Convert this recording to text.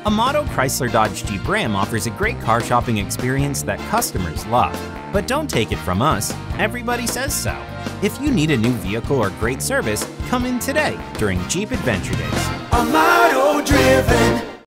Amato Chrysler Dodge Jeep Ram offers a great car shopping experience that customers love. But don't take it from us, everybody says so. If you need a new vehicle or great service, come in today during Jeep Adventure Days. Amato driven.